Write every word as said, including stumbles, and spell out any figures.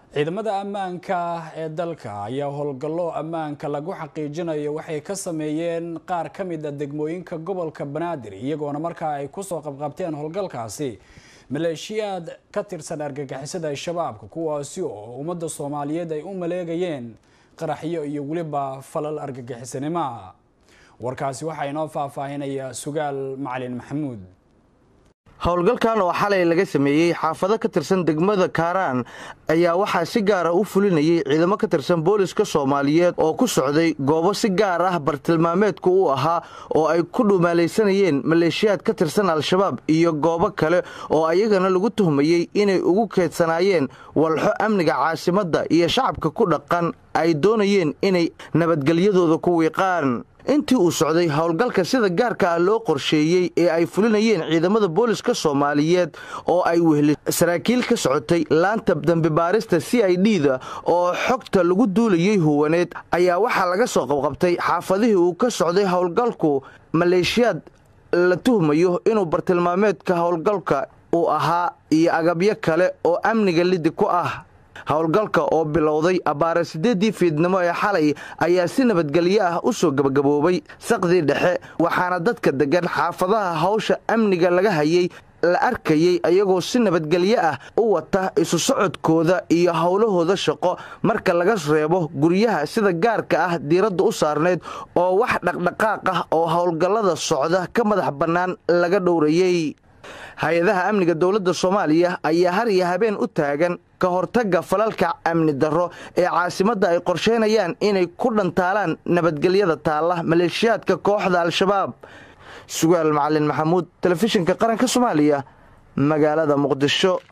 ciidamada ammaanka ee dalka ayaa howlgallo ammaanka lagu xaqiijinayo waxay ka sameeyeen qaar ka mid ah degmooyinka gobolka Banaadir iyagoona markaa ay ku soo qabqabteen howlgalkaasi maleeshiyaad ka tirsan argagixisada shabaabka kuwaasi oo ummadda Soomaaliyeed ay u maleegayeen qaraxyo iyo waliba falal argagixisanimo warkaasi waxa inoo faahfaahinaya Sugaal Macalin Maxamuud. howlgalkan oo xalay laga sameeyay xaafado ka tirsan degmada Kaaraan ayaa waxa si gaar ah u fulinayay ciidamo ka tirsan booliska Soomaaliyeed oo ku socday goobo si gaar ah bartilmaameedku u ahaa oo ay ku dhumaalaysanayeen maleeshiyaad ka tirsan al-shabaab iyo goobo kale oo ayagana lagu tuhmayay inay ugu keedsanaayeen walxo amniga caasimadda iyo shacabka ku dhaqan ay doonayeen inay nabadgelyadooda ku wiiqaan. intii uu socday howlgalka sida gaarka ah loo qorsheeyay ee ay fulinayeen ciidamada booliska Soomaaliyeed oo ay wehli saraakiil ka socotay laanta dambi baarista C I D da oo xogta lagu duulayay huwaneed ayaa waxa laga soo qabqabtay xaafadihii uu ka socday howlgalku maleeshiyaad la tuhmayo inuu bartilmaameedka howlgalka uu ahaa iyo agabyo kale oo amniga lid ku ah. howlgalka oo bilowday abaara sideedii fiidnimo ee xalay ayaa si nabadgelyo ah u soo gabagaboobay saqdii dhexe waxaana dadka degan xaafadaha hawsha amniga laga hayay la arkayay ayagoo si nabadgelyo ah u wata isu socodkooda iyo howlahooda shaqo marka laga reebo guryaha sida gaarka ah diiradda u saarneed oo wax dhaqdhaqaaq ah oo howlgallada socda ka madax bannaan laga dhowrayay. hay-adaha amniga dowladda Soomaaliya ayaa har iyo habeen u taagan ka hortagga falalka amni darro ee caasimadda ay qorsheynayaan inay ku dhantaalaan nabadgelyada taalla maleeshiyaadka kooxda al-shabaab. Sugaal Macalin Maxamuud, telefishinka qaranka Soomaaliya, magaalada Muqdisho.